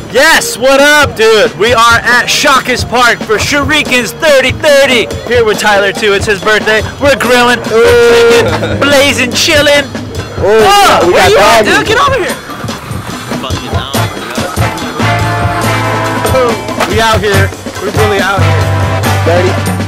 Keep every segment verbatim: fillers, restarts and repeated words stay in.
Yes, what up, dude? We are at Shawkins Park for Shuriken's thirty thirty. Here with Tyler, too. It's his birthday. We're grilling, we're drinking, blazing, chilling. Oh, oh we where got you at, doggy. dude? Get over here. We out here. We're really out here. thirty.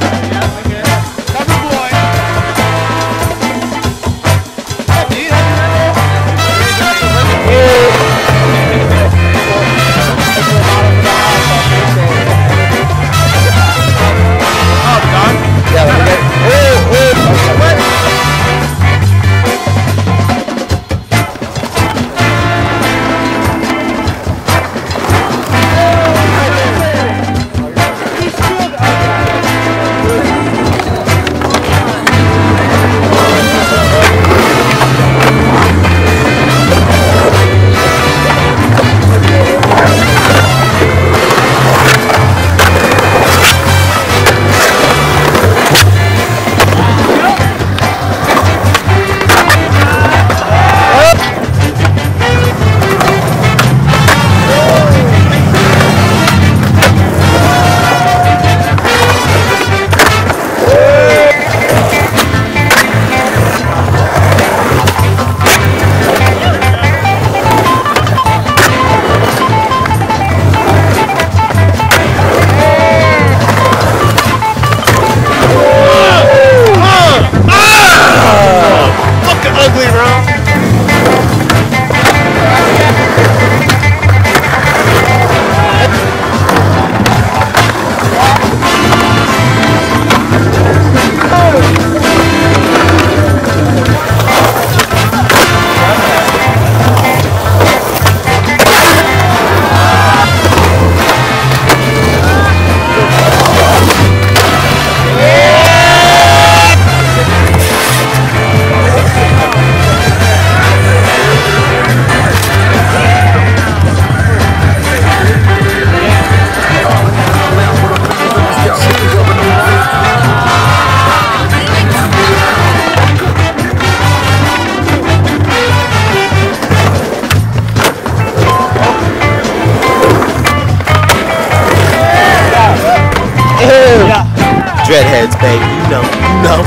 Dreadheads, baby, you know, you know.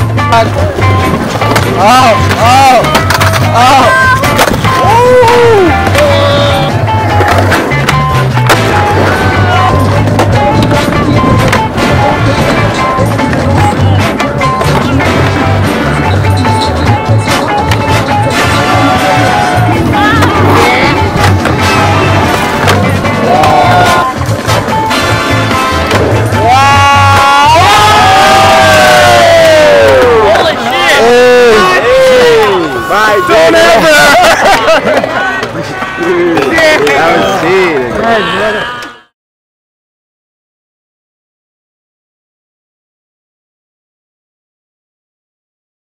Oh, oh, oh. Ooh. Don't ever! I was seeing it.